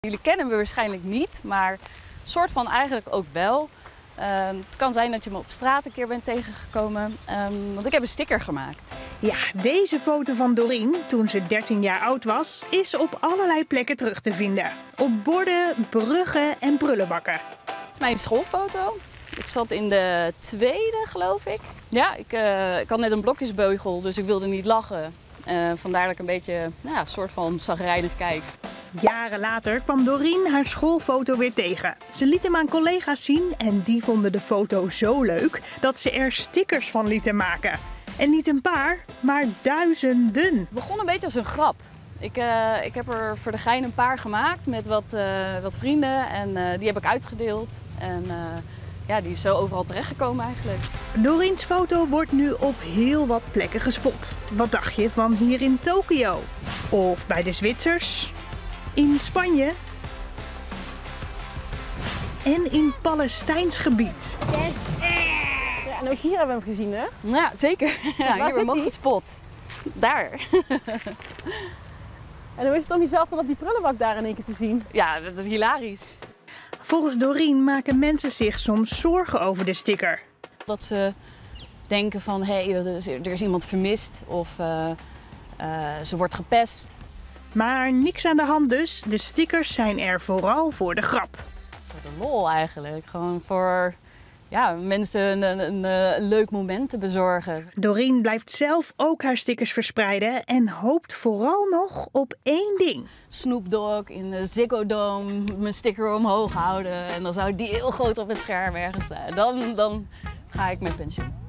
Jullie kennen me waarschijnlijk niet, maar soort van eigenlijk ook wel. Het kan zijn dat je me op straat een keer bent tegengekomen, want ik heb een sticker gemaakt. Ja, deze foto van Dorien, toen ze 13 jaar oud was, is op allerlei plekken terug te vinden. Op borden, bruggen en prullenbakken. Het is mijn schoolfoto. Ik zat in de tweede, geloof ik. Ja, ik had net een blokjesbeugel, dus ik wilde niet lachen. Vandaar dat ik een beetje, een soort van chagrijnig kijk. Jaren later kwam Dorien haar schoolfoto weer tegen. Ze liet hem aan collega's zien en die vonden de foto zo leuk dat ze er stickers van lieten maken. En niet een paar, maar duizenden. Het begon een beetje als een grap. Ik heb er voor de gein een paar gemaakt met wat vrienden en die heb ik uitgedeeld. En die is zo overal terechtgekomen eigenlijk. Doriens foto wordt nu op heel wat plekken gespot. Wat dacht je van hier in Tokio? Of bij de Zwitsers? In Spanje? En in Palestijns gebied? Ja, en ook hier hebben we hem gezien, hè? Ja, zeker. Ja, hier hebben we hem ook gespot. Daar. En hoe is het om jezelf dan op die prullenbak daar in één keer te zien? Ja, dat is hilarisch. Volgens Dorien maken mensen zich soms zorgen over de sticker. Dat ze denken van, er is iemand vermist of ze wordt gepest. Maar niks aan de hand dus. De stickers zijn er vooral voor de grap. Voor de lol eigenlijk. Gewoon voor mensen een leuk moment te bezorgen. Dorien blijft zelf ook haar stickers verspreiden en hoopt vooral nog op één ding. Snoop Dogg in de Ziggo Dome, mijn sticker omhoog houden en dan zou die heel groot op het scherm ergens staan. Dan ga ik met pensioen.